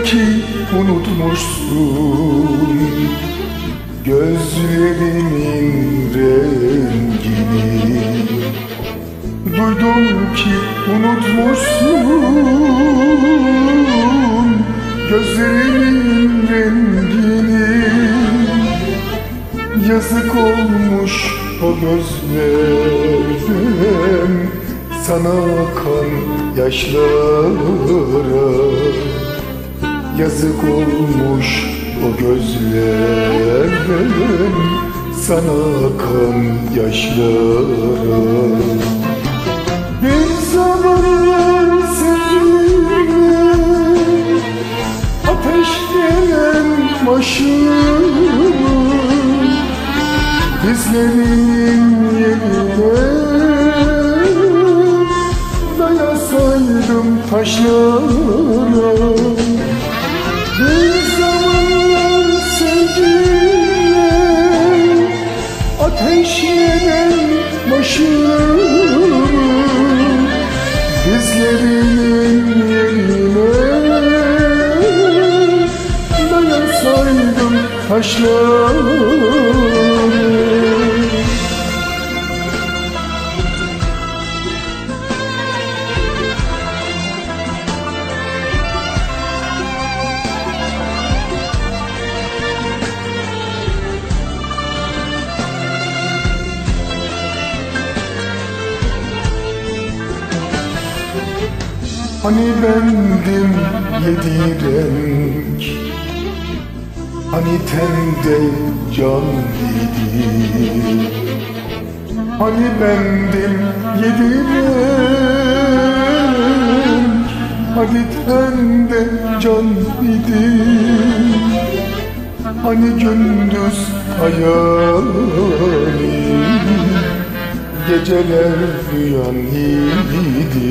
ki unutmuşsun gözlerimin rengini. Duydum ki unutmuşsun gözlerimin rengini. Yazık olmuş o gözlerden sana akan yaşlara. Yazık olmuş o gözlerden sana akan yaşlara. Bir zamanlar seninle ateşleyen başım dizlerinin yerine dayasaydım taşlara. Bir zamanlar sevgiyle ateşlenen başım dizlerinin yerine dayasaydım taşlara. Hani bendim yedi renk, hani tende can idi. Hani bendim yedi renk, hani tende can idi. Hani gündüz hayalim, geceler rüyan idi.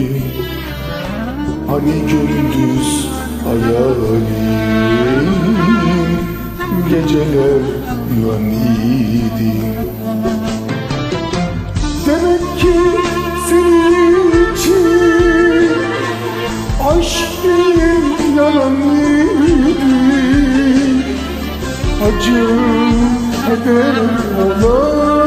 Hani gündüz hayalim, geceler rüyan idi. Demek ki senin için aşk değil yalanıydı. Acı heder olan